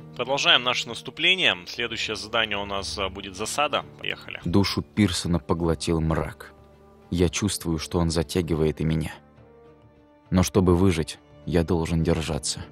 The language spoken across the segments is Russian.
Продолжаем наше наступление. Следующее задание у нас будет засада. Поехали. Душу Пирсона поглотил мрак. Я чувствую, что он затягивает и меня. Но чтобы выжить, я должен держаться.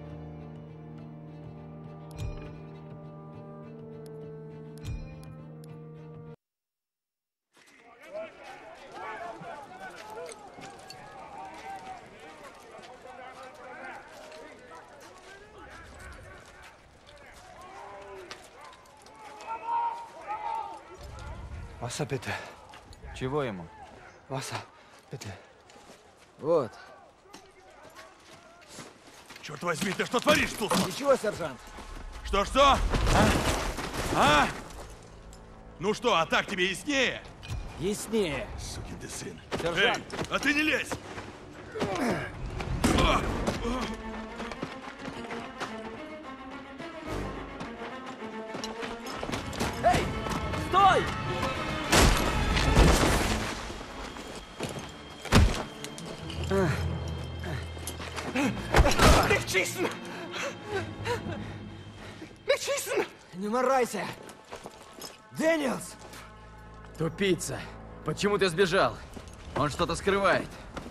Васа, bitte. Чего ему? Васа, bitte. Вот. Черт возьми, ты что творишь тут? Ничего, сержант. Что-что? А? Ну что, а так тебе яснее? Яснее. Сукин ты сын. Сержант. Эй, а ты не лезь! Эй, стой! Легчисен! Легчисен! Не марайся! Дэниелс! Тупица. Почему ты сбежал? Он что-то скрывает.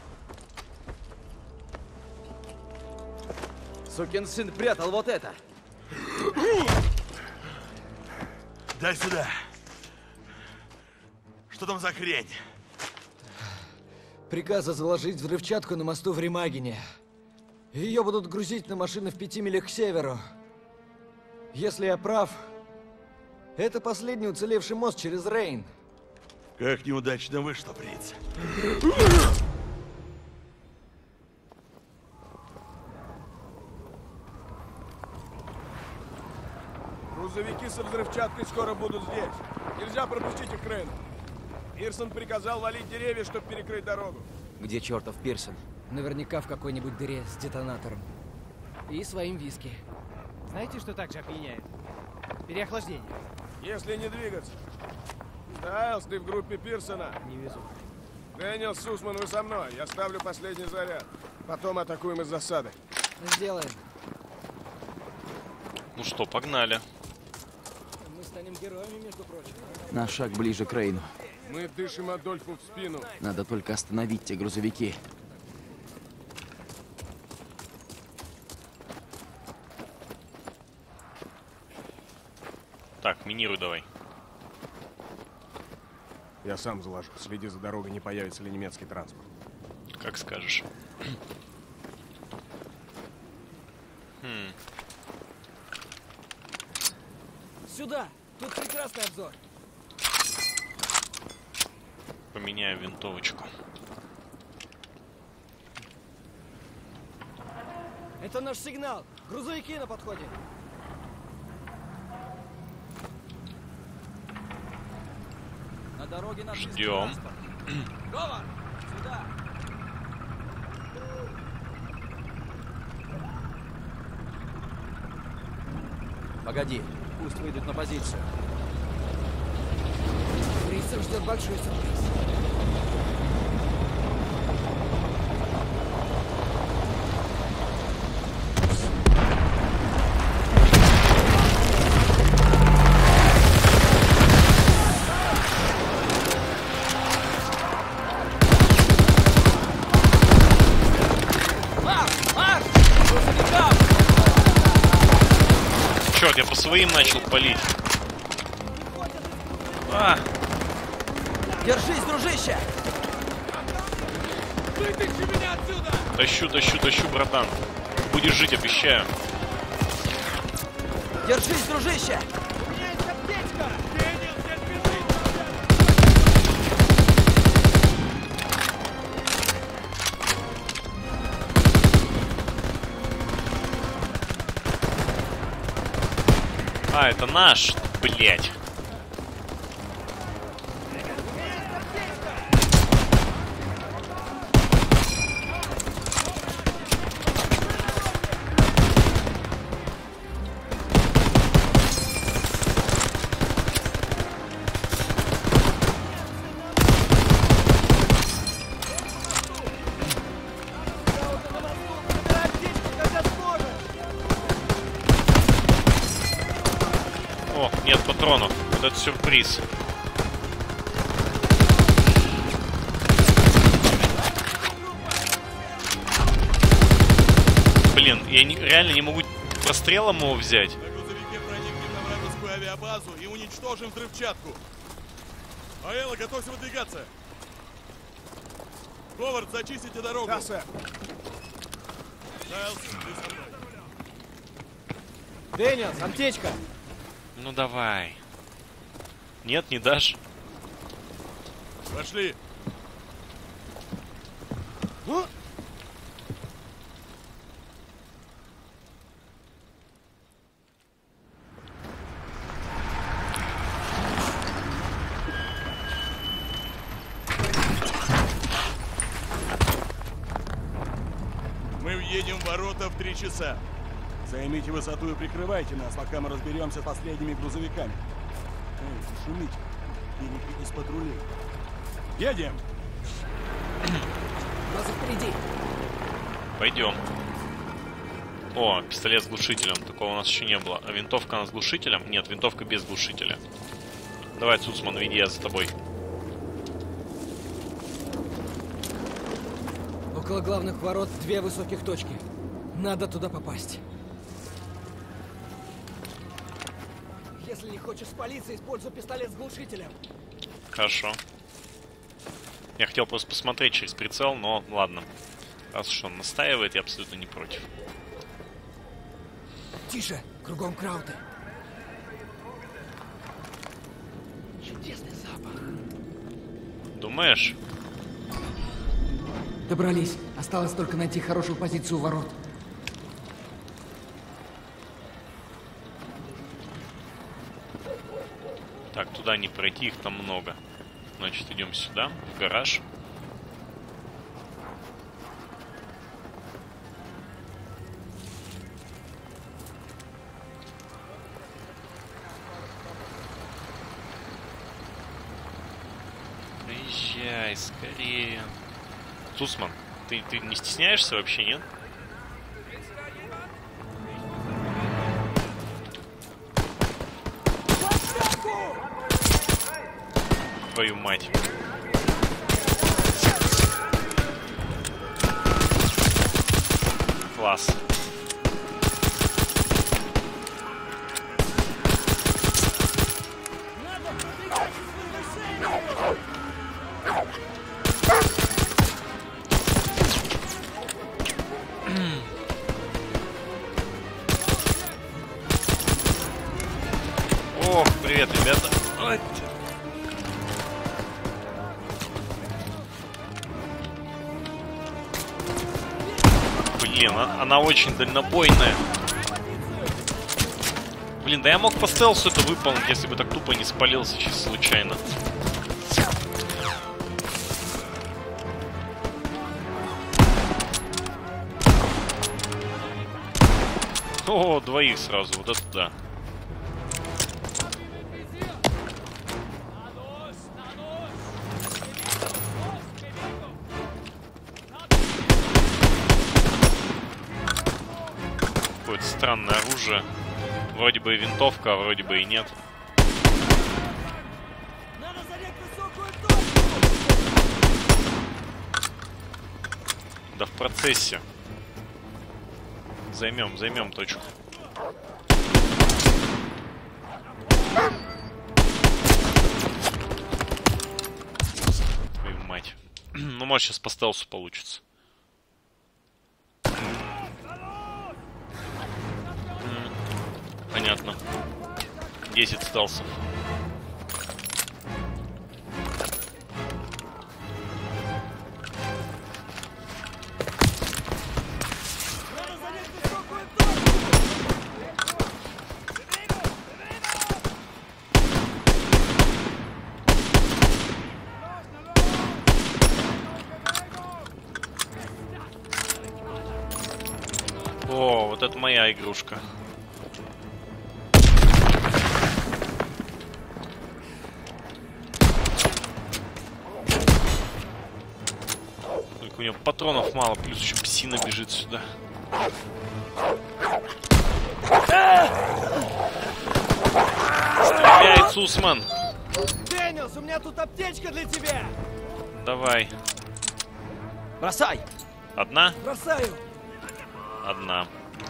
Сукин сын прятал вот это. Дай сюда. Что там за хрень? Приказа заложить взрывчатку на мосту в Ремагене. Ее будут грузить на машины в 5 милях к северу. Если я прав, это последний уцелевший мост через Рейн. Как неудачно вышло, принц. Грузовики со взрывчаткой скоро будут здесь. Нельзя пропустить их к Рейну. Пирсон приказал валить деревья, чтобы перекрыть дорогу. Где чертов Пирсон? Наверняка в какой-нибудь дыре с детонатором. И своим виски. Знаете, что также опьяняет? Переохлаждение. Если не двигаться. Стайлс, ты в группе Пирсона. Не везу. Дэниел, Сусман, вы со мной. Я ставлю последний заряд. Потом атакуем из засады. Сделаем. Ну что, погнали. Мы станем героями, между прочим. На шаг ближе к Рейну. Мы дышим Адольфу в спину. Надо только остановить те грузовики. Так, минируй давай. Я сам заложу. Следи за дорогой, не появится ли немецкий транспорт. Как скажешь. Сюда! Тут прекрасный обзор. Поменяю винтовочку. Это наш сигнал. Грузовики на подходе. На дороге наш Ждем. Говор! Сюда! Погоди, пусть выйдут на позицию. Фрицев ждет большой сюрприз. Черт, я по своим начал палить. А, Держись, дружище! Вытащи меня отсюда! тащу, братан. Будешь жить, обещаю. Держись, дружище! У меня есть аптечка! Дэниел, здесь бежит! А, это наш, блять. О, нет патронов. Вот это сюрприз. Блин, я реально не могу прострелом его взять. На грузовике проникнем на вражескую авиабазу и уничтожим взрывчатку. Аэлла, готовься выдвигаться. Говард, зачистите дорогу. Да, сэр. Дайлс, ты со мной. Дэниелс, аптечка! Ну давай. Нет, не дашь? Пошли. Мы въедем в ворота в 3 часа. Займите высоту и прикрывайте нас, пока мы разберемся с последними грузовиками. Эй, не шумите. Берите из патрулей. Едем! Нас впереди! Пойдем. О, пистолет с глушителем. Такого у нас еще не было. А винтовка она с глушителем? Нет, винтовка без глушителя. Давай, Цуцман, веди, я за тобой. Около главных ворот 2 высоких точки. Надо туда попасть. Если не хочешь спалиться, используй пистолет с глушителем. Хорошо. Я хотел просто посмотреть через прицел, но ладно. Раз уж он настаивает, я абсолютно не против. Тише, кругом крауты. Чудесный запах. Думаешь? Добрались. Осталось только найти хорошую позицию у ворот. Так, туда не пройти, их там много. Значит, идем сюда, в гараж. Приезжай, скорее. Цусман, ты не стесняешься вообще, нет? Твою мать. Класс. Ох, привет, ребята. Ой. Блин, она очень дальнобойная. Блин, да я мог по стелсу это выполнить, если бы так тупо не спалился чисто случайно. О, двоих сразу, вот это да. Какое-то странное оружие. Вроде бы и винтовка, а вроде бы и нет. Да в процессе. Займем точку. Твою мать. Ну, может, сейчас по стелсу получится. Понятно. 10 стелсов. О, вот это моя игрушка. Только у него патронов мало, плюс еще псина бежит сюда. Сусман. Дэниелс, у меня тут аптечка для тебя! Давай. Бросай! Одна? Бросаю! Одна.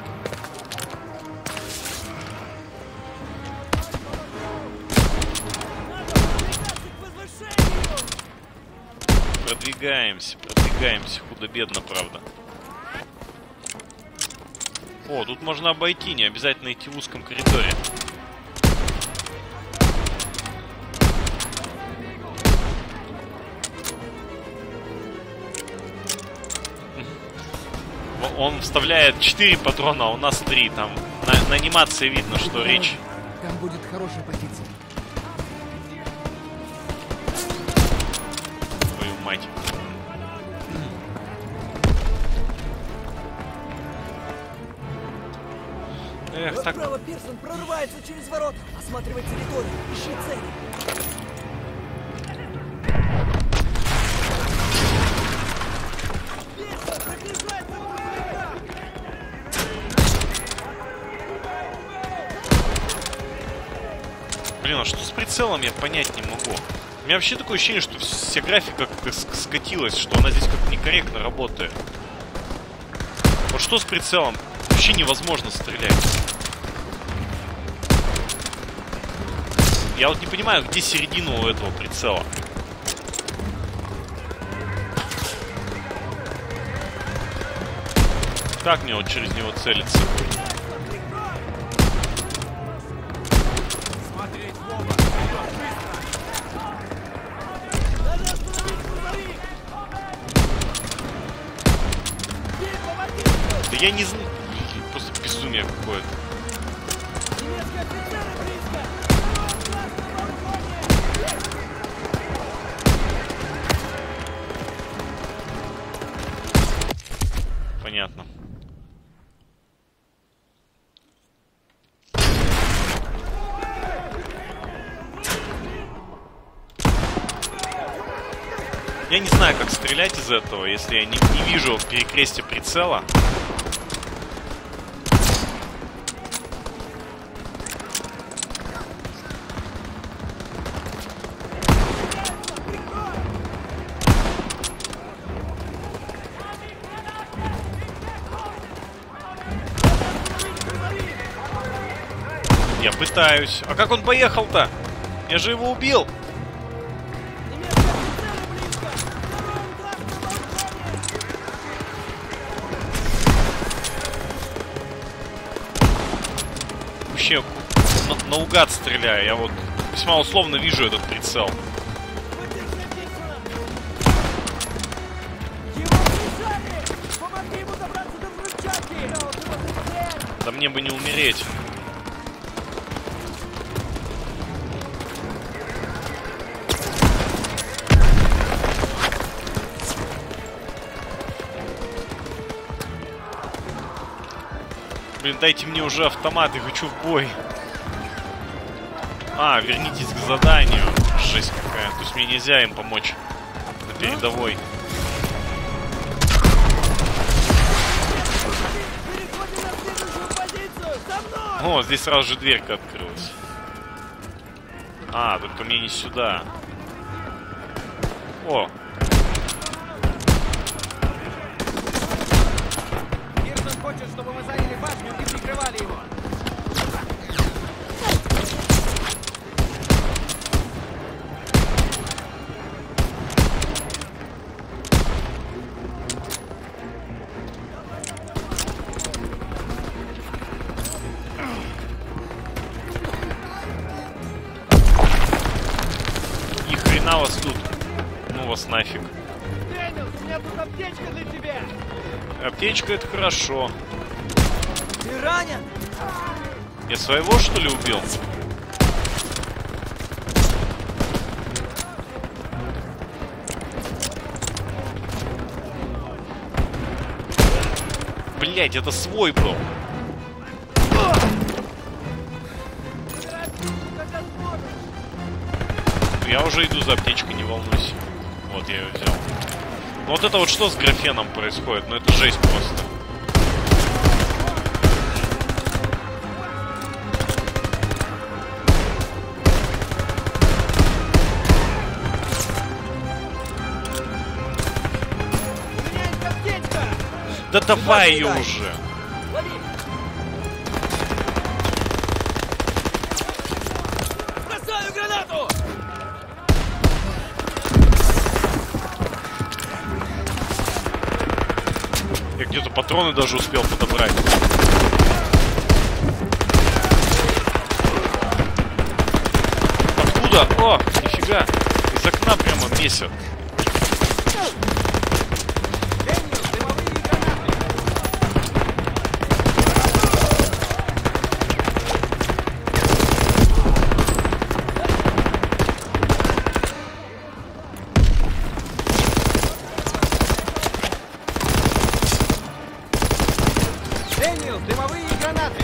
Продвигаемся. Худо-бедно, правда. О, тут можно обойти, не обязательно идти в узком коридоре. Он вставляет 4 патрона, а у нас 3. Там на анимации видно, что речь... Там будет хорошая позиция. Твою мать. Эх, Вот так... справа Пирсон прорывается через ворота. Осматривай территорию, ищи цели. Блин, а что с прицелом, я понять не могу. У меня вообще такое ощущение, что вся графика как-то скатилась, что она здесь как-то некорректно работает. Вот что с прицелом? Вообще невозможно стрелять. Я вот не понимаю, где середина у этого прицела. Как мне вот через него целиться? Да я не знаю. Просто безумие какое-то. Понятно. Я не знаю, как стрелять из этого, если я не вижу перекрестия прицела. Я пытаюсь. А как он поехал-то? Я же его убил. Вообще наугад стреляю. Я вот весьма условно вижу этот прицел. Да мне бы не умереть. Блин, дайте мне уже автомат, я хочу в бой. А, вернитесь к заданию. Жесть какая. То есть мне нельзя им помочь на передовой. О, здесь сразу же дверька открылась. А, только мне не сюда. О. Пирсон хочет, чтобы мы заняли башню и прикрывали его. И хрена вас тут. Ну вас нафиг. Дэниелс, у меня тут аптечка для тебя. Аптечка — это хорошо. Ты ранен? Я своего, что ли, убил? Блять, это свой был. Я уже иду за аптечкой, не волнуйся. Вот я ее взял. Ну вот это вот что с графеном происходит? Ну это жесть просто. Да давай ее кидай. уже. Бросаю гранату! Я где-то патроны даже успел подобрать. Откуда? О, нифига. Из окна прямо месят. Дэниел, дымовые гранаты!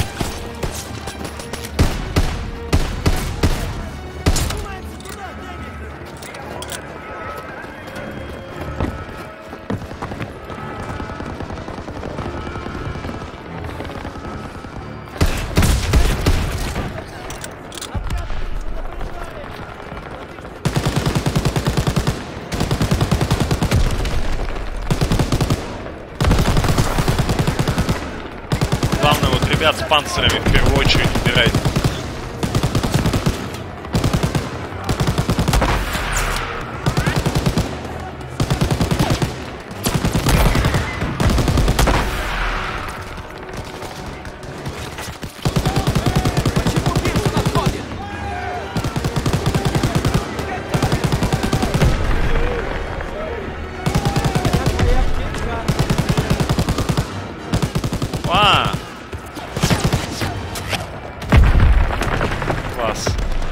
Главное, вот ребят с панцирами в первую очередь убирать. А! Класс.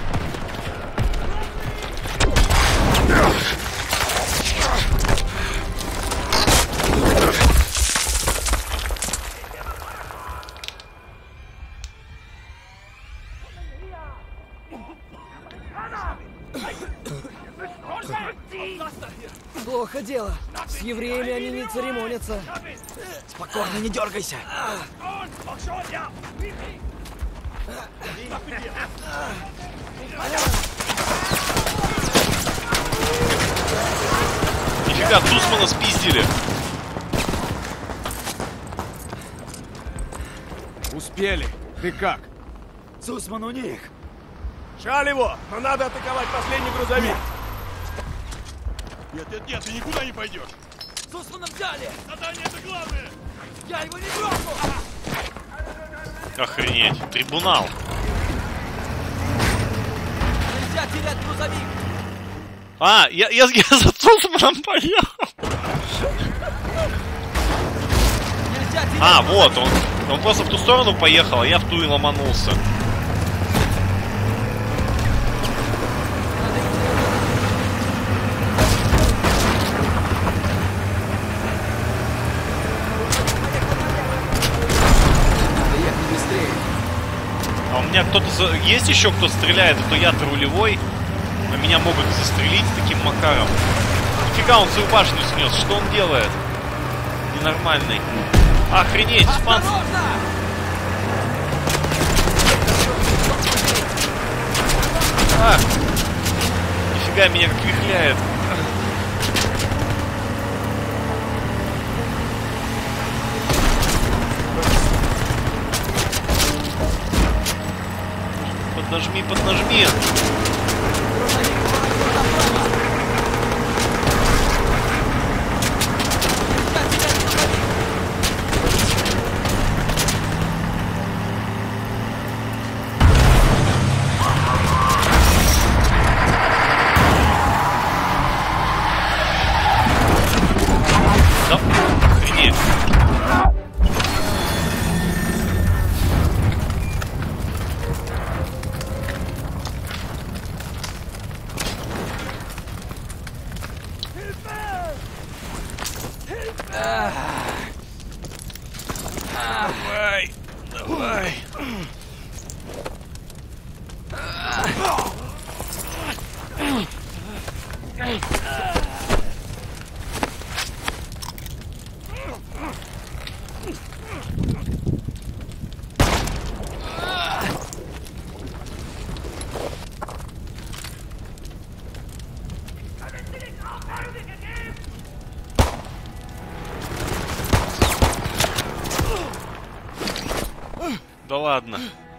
Плохо дело. С евреями они не церемонятся. Спокойно, не дергайся. Нифига, Цусмана спиздили. Успели. Ты как? Цусман у них. Жаль его, но надо атаковать последний грузовик. Нет, ты никуда не пойдешь. Цусмана взяли! Задание это главное. Я его не трону! Охренеть. Трибунал. Нельзя терять грузовик! А, я за Цусманом поехал. Нельзя терять А, вот, он просто в ту сторону поехал, а я в ту и ломанулся. А у меня кто-то... Есть еще кто стреляет, а то я-то рулевой. А меня могут застрелить таким макаром. Нифига, он свою башню снес. Что он делает? Ненормальный. Охренеть, спанс. А! Нифига, меня как вихляет. Поднажми, поднажми. Да, охренеть. Да ладно.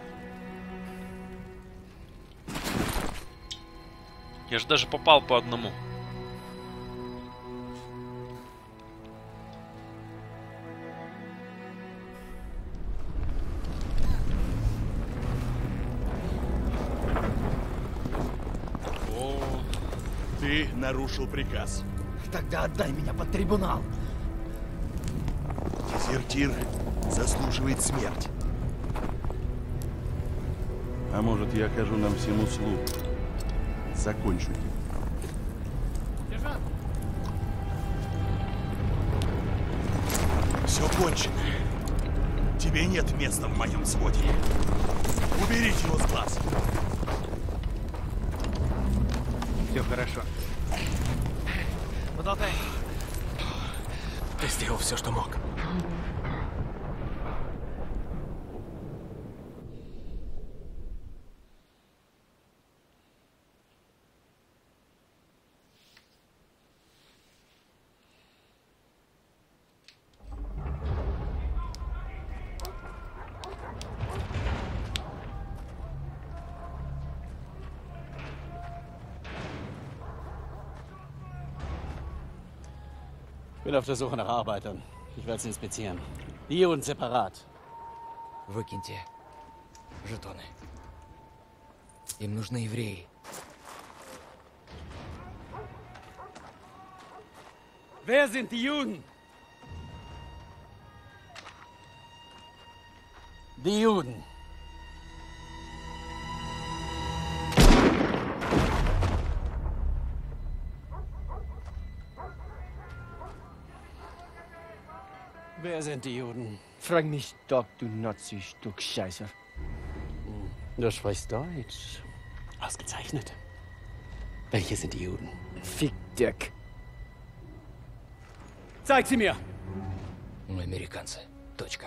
Я же даже попал по одному. О, Ты нарушил приказ. Тогда отдай меня под трибунал. Дезертир заслуживает смерть. А может, я окажу нам всем услугу? Закончу дело. Сержант! Все кончено. Тебе нет места в моем взводе. Уберите его с глаз. Все хорошо. Поболтай. Ты сделал все, что мог. Ich bin auf der Suche nach Arbeitern. Ich werde sie inspizieren. Die Juden separat. Выкиньте жетоны. Им нужны евреи. Wer sind die Juden? Die Juden. Wer sind die Juden? Frag mich doch, du Nazi-Stück Scheiße. Du sprichst Deutsch. Ausgezeichnet. Welche sind die Juden? Fick Dirk. Zeig sie mir! Мы американцы. Точка.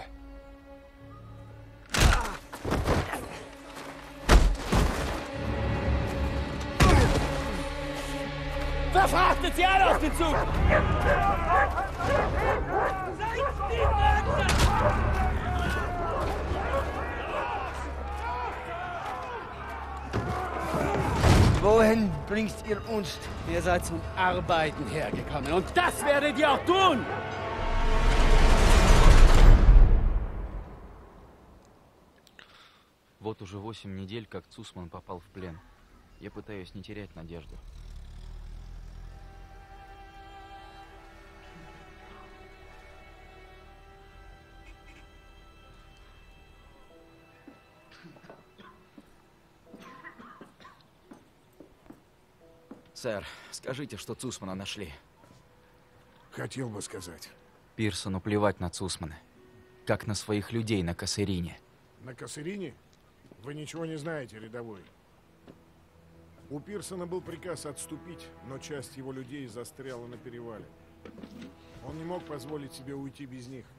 Verfrachtet sie alle auf den Zug! Wohin bringt ihr uns? Ihr seid zum Arbeiten hergekommen und das werdet ihr auch tun! Вот уже 8 недель, как Цусман попал в плен. Я пытаюсь не терять надежду. Сэр, скажите, что Цусмана нашли. Хотел бы сказать. Пирсону плевать на Цусмана. Как на своих людей на Кассерине. На Кассерине? Вы ничего не знаете, рядовой. У Пирсона был приказ отступить, но часть его людей застряла на перевале. Он не мог позволить себе уйти без них.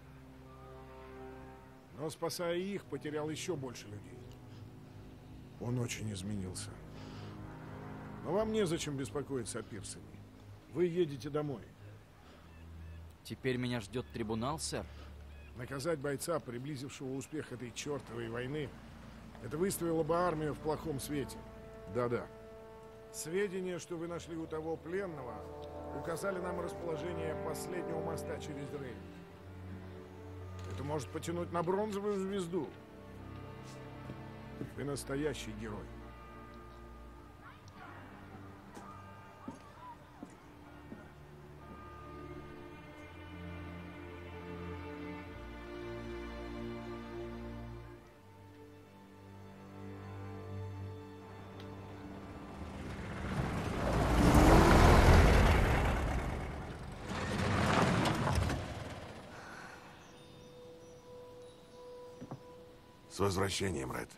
Но, спасая их, потерял еще больше людей. Он очень изменился. Но вам незачем беспокоиться о Пирсоне. Вы едете домой. Теперь меня ждет трибунал, сэр? Наказать бойца, приблизившего успех этой чертовой войны, это выставило бы армию в плохом свете. Да-да. Сведения, что вы нашли у того пленного, указали нам расположение последнего моста через Рейн. Это может потянуть на бронзовую звезду. Вы настоящий герой. С возвращением, Ред.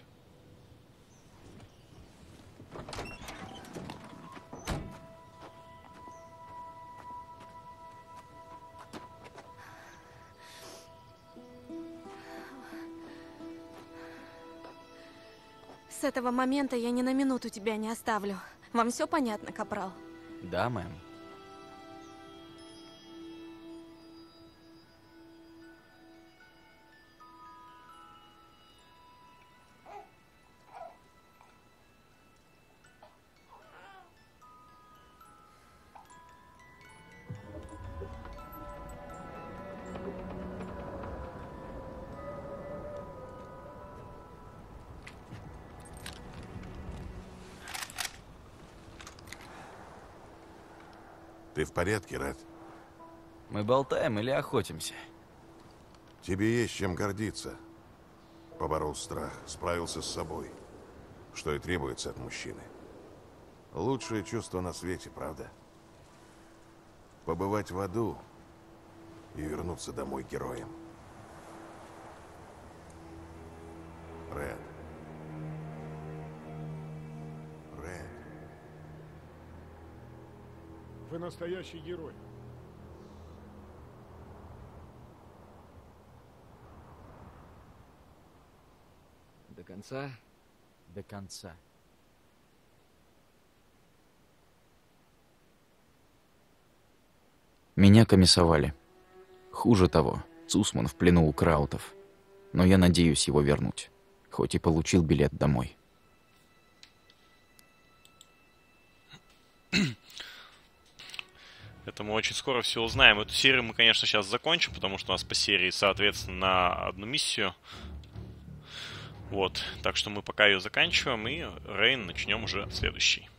С этого момента я ни на минуту тебя не оставлю. Вам все понятно, капрал? Да, мэм. Ты в порядке, Ред? Мы болтаем или охотимся? Тебе есть чем гордиться. Поборол страх, справился с собой. Что и требуется от мужчины. Лучшее чувство на свете, правда? Побывать в аду и вернуться домой героем. Ред. Ред. Вы настоящий герой. До конца? До конца. Меня комиссовали. Хуже того, Цусман в плену у краутов. Но я надеюсь его вернуть, хоть и получил билет домой. Это мы очень скоро все узнаем. Эту серию мы, конечно, сейчас закончим, потому что у нас по серии, соответственно, на одну миссию. Вот, так что мы пока ее заканчиваем, и Рейн начнем уже следующий.